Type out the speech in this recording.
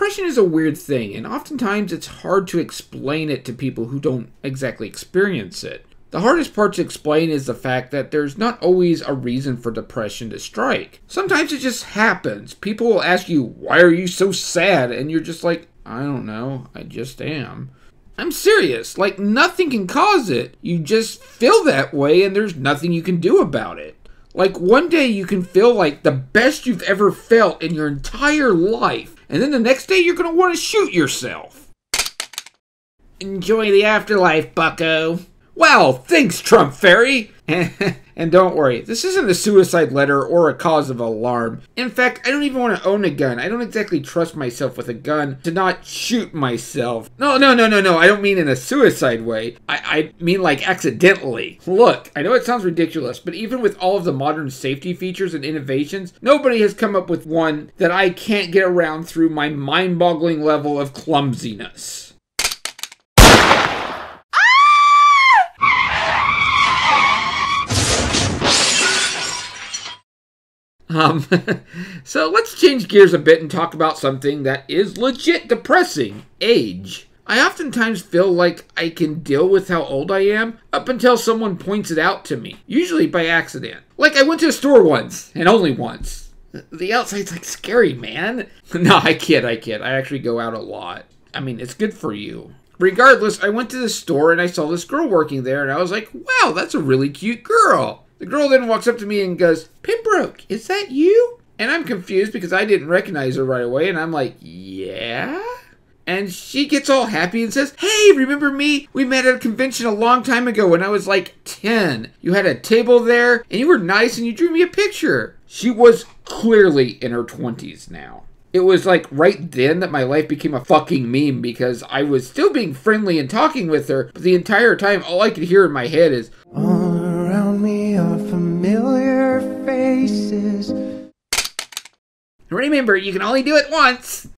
Depression is a weird thing, and oftentimes it's hard to explain it to people who don't exactly experience it. The hardest part to explain is the fact that there's not always a reason for depression to strike. Sometimes it just happens. People will ask you, "Why are you so sad?" And you're just like, "I don't know, I just am." I'm serious, like nothing can cause it. You just feel that way and there's nothing you can do about it. Like one day you can feel like the best you've ever felt in your entire life, and then the next day you're gonna want to shoot yourself. Enjoy the afterlife, bucko. Wow, thanks, Trump Fairy! And don't worry, this isn't a suicide letter or a cause of alarm. In fact, I don't even want to own a gun. I don't exactly trust myself with a gun to not shoot myself. No, I don't mean in a suicide way. I mean like accidentally. Look, I know it sounds ridiculous, but even with all of the modern safety features and innovations, nobody has come up with one that I can't get around through my mind-boggling level of clumsiness. So let's change gears a bit and talk about something that is legit depressing: age. I oftentimes feel like I can deal with how old I am up until someone points it out to me, usually by accident. Like I went to a store once, and only once. The outside's like scary, man. No, I kid. I actually go out a lot. I mean, it's good for you. Regardless, I went to the store and I saw this girl working there, and I was like, wow, that's a really cute girl. The girl then walks up to me and goes, "Pembroke, is that you?" And I'm confused because I didn't recognize her right away, and I'm like, yeah? And she gets all happy and says, "Hey, remember me? We met at a convention a long time ago when I was like 10. You had a table there, and you were nice, and you drew me a picture." She was clearly in her 20s now. It was like right then that my life became a fucking meme because I was still being friendly and talking with her, but the entire time all I could hear in my head is, "All around me are familiar faces." Remember, you can only do it once.